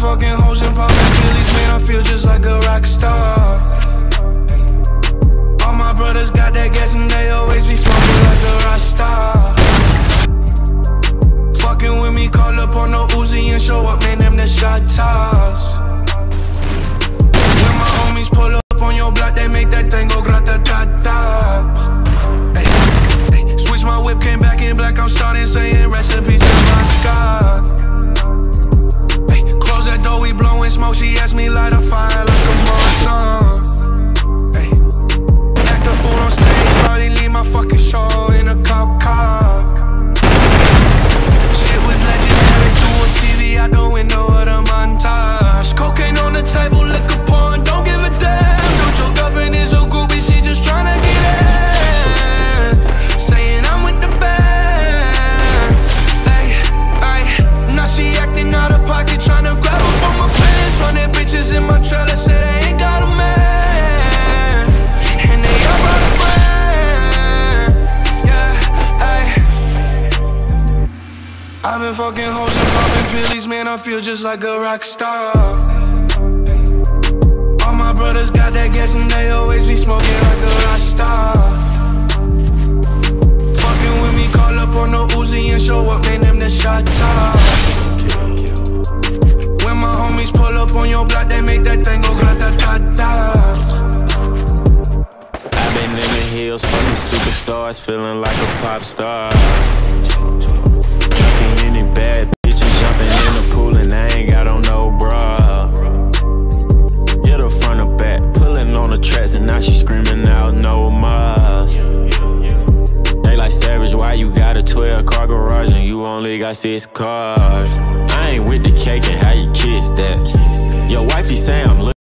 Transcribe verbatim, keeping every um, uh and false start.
fucking hoes and popping pillies, man, I feel just like a rock star. All my brothers got that gas and they always be smoking like a rock star. Fucking with me, call up on no Uzi and show up, man, them the shot toss. When my homies pull up on your block, they make that thing go grata-ta-ta. Switch my whip, came back in black, I'm starting saying recipes in my sky. Hey, close that door, we blowing smoke, she asked me light a fire like a Marsan. Hey, act a fool on stage, probably leave my fucking show in a cop car. Shit was legendary, through a T V out the window of the montage. Cocaine on the table, liquor porn, don't give a damn. Don't your girlfriend is a groupie, she just tryna get in. Saying I'm with the band. Ay, ay, now she acting out of pocket, tryna grab up on my pants. On their bitches in my trailer, say they ain't got a man, and they all about a brand. Yeah, ay. I've been fucking hoes and popping pillies, man, I feel just like a rock star. All my brothers got that gas and they always be smoking like a rock star. Fucking with me, call up on no Uzi and show up, man, them the shot toss. When my homies pull up on your block, they make that thing go grata-ta-ta. I've been in the hills from the superstars, feeling like a pop star. Drinking any bad bitches, jumping in the pool and I ain't got on no bra. Hit her front or back, pulling on the tracks and now she screaming out no more. They like Savage, why you got a twelve car garage and you only got six cars? I ain't with the cake and how you kiss that. Your wifey say I'm looking